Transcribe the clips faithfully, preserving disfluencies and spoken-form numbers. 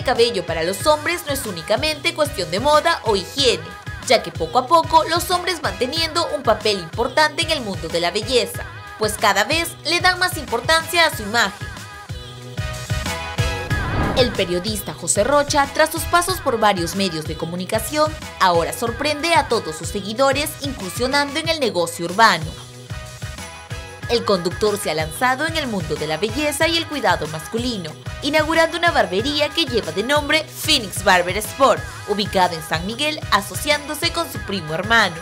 cabello para los hombres no es únicamente cuestión de moda o higiene, ya que poco a poco los hombres van teniendo un papel importante en el mundo de la belleza, pues cada vez le dan más importancia a su imagen. El periodista José Rocha, tras sus pasos por varios medios de comunicación, ahora sorprende a todos sus seguidores incursionando en el negocio urbano. El conductor se ha lanzado en el mundo de la belleza y el cuidado masculino, inaugurando una barbería que lleva de nombre Phoenix Barber Sport, ubicado en San Miguel, asociándose con su primo hermano.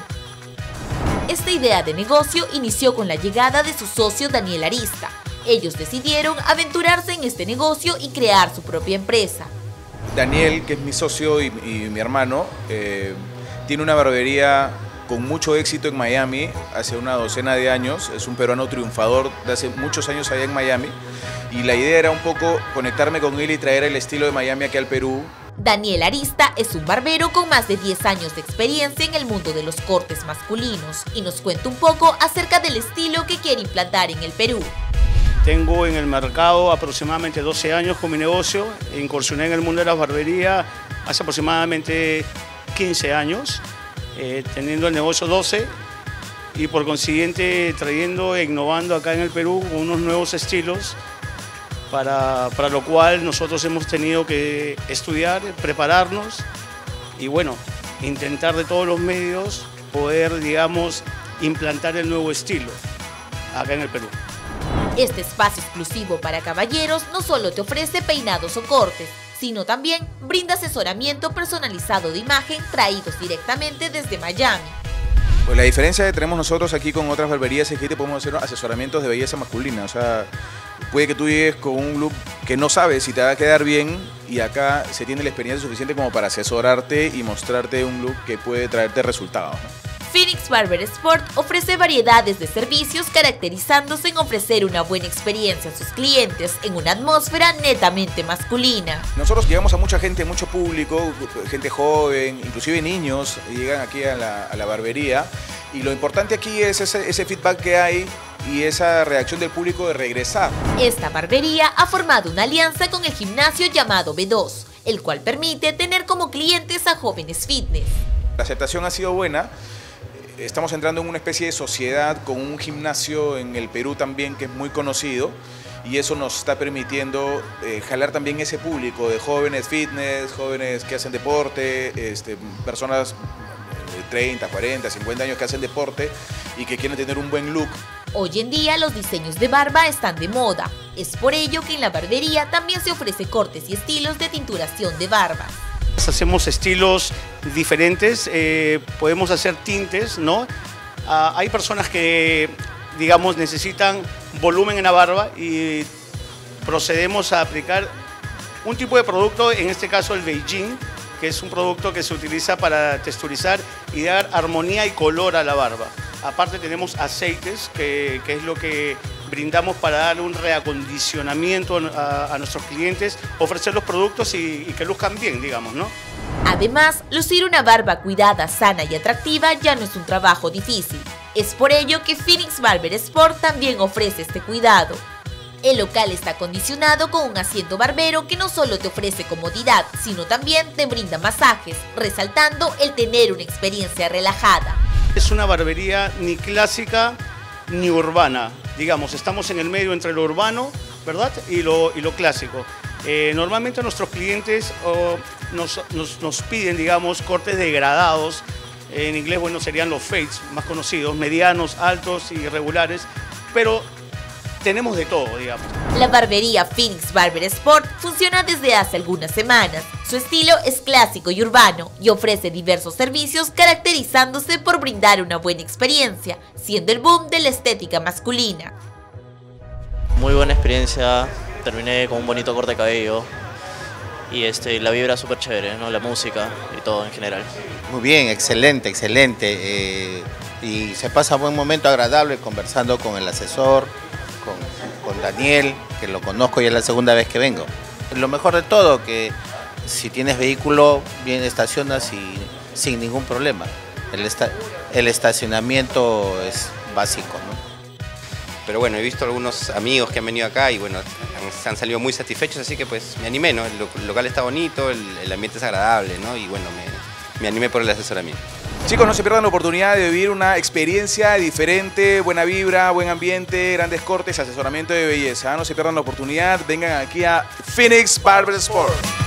Esta idea de negocio inició con la llegada de su socio Daniel Arista. Ellos decidieron aventurarse en este negocio y crear su propia empresa. Daniel, que es mi socio y, y mi hermano, eh, tiene una barbería con mucho éxito en Miami, hace una docena de años. Es un peruano triunfador de hace muchos años allá en Miami. Y la idea era un poco conectarme con él y traer el estilo de Miami aquí al Perú. Daniel Arista es un barbero con más de diez años de experiencia en el mundo de los cortes masculinos y nos cuenta un poco acerca del estilo que quiere implantar en el Perú. Tengo en el mercado aproximadamente doce años con mi negocio. Incursioné en el mundo de la barbería hace aproximadamente quince años, eh, teniendo el negocio doce y por consiguiente trayendo e innovando acá en el Perú con unos nuevos estilos, para, para lo cual nosotros hemos tenido que estudiar, prepararnos y bueno, intentar de todos los medios poder, digamos, implantar el nuevo estilo acá en el Perú. Este espacio exclusivo para caballeros no solo te ofrece peinados o cortes, sino también brinda asesoramiento personalizado de imagen traídos directamente desde Miami. Pues la diferencia que tenemos nosotros aquí con otras barberías es que te podemos hacer asesoramientos de belleza masculina. O sea, puede que tú llegues con un look que no sabes si te va a quedar bien y acá se tiene la experiencia suficiente como para asesorarte y mostrarte un look que puede traerte resultados, ¿no? Phoenix Barber Sport ofrece variedades de servicios caracterizándose en ofrecer una buena experiencia a sus clientes en una atmósfera netamente masculina. Nosotros llegamos a mucha gente, mucho público, gente joven, inclusive niños, llegan aquí a la, a la barbería y lo importante aquí es ese, ese feedback que hay y esa reacción del público de regresar. Esta barbería ha formado una alianza con el gimnasio llamado B dos, el cual permite tener como clientes a jóvenes fitness. La aceptación ha sido buena. Estamos entrando en una especie de sociedad con un gimnasio en el Perú también que es muy conocido y eso nos está permitiendo eh, jalar también ese público de jóvenes fitness, jóvenes que hacen deporte, este, personas de treinta, cuarenta, cincuenta años que hacen deporte y que quieren tener un buen look. Hoy en día los diseños de barba están de moda. Es por ello que en la barbería también se ofrece cortes y estilos de tinturación de barba. Hacemos estilos diferentes, eh, podemos hacer tintes, ¿no? Ah, hay personas que, digamos, necesitan volumen en la barba y procedemos a aplicar un tipo de producto, en este caso el Beijing, que es un producto que se utiliza para texturizar y dar armonía y color a la barba. Aparte tenemos aceites, que, que es lo que brindamos para dar un reacondicionamiento a, a nuestros clientes, ofrecer los productos y, y que luzcan bien, digamos, ¿no? Además, lucir una barba cuidada, sana y atractiva ya no es un trabajo difícil. Es por ello que Phoenix Barber Sport también ofrece este cuidado. El local está acondicionado con un asiento barbero que no solo te ofrece comodidad, sino también te brinda masajes, resaltando el tener una experiencia relajada. Es una barbería ni clásica ni urbana, digamos, estamos en el medio entre lo urbano, ¿verdad? Y lo, y lo clásico. Eh, normalmente nuestros clientes oh, nos, nos, nos piden, digamos, cortes degradados, en inglés, bueno, serían los fades más conocidos, medianos, altos y regulares, pero tenemos de todo, digamos. La barbería Phoenix Barber Sport funciona desde hace algunas semanas. Su estilo es clásico y urbano y ofrece diversos servicios caracterizándose por brindar una buena experiencia, siendo el boom de la estética masculina. Muy buena experiencia, terminé con un bonito corte de cabello y este, la vibra súper chévere, ¿no? La música y todo en general. Muy bien, excelente, excelente. Eh, y se pasa un buen momento agradable conversando con el asesor, con, con Daniel, que lo conozco y es la segunda vez que vengo. Lo mejor de todo, que si tienes vehículo, bien estacionas y sin ningún problema. El, esta, el estacionamiento es básico, ¿no? pero bueno, he visto algunos amigos que han venido acá y bueno, han, se han salido muy satisfechos, así que pues me animé, ¿no? El, lo, el local está bonito, el, el ambiente es agradable, ¿no? Y bueno, me, me animé por el asesoramiento. Chicos, no se pierdan la oportunidad de vivir una experiencia diferente, buena vibra, buen ambiente, grandes cortes, asesoramiento de belleza. No se pierdan la oportunidad, vengan aquí a Phoenix Barber Sport.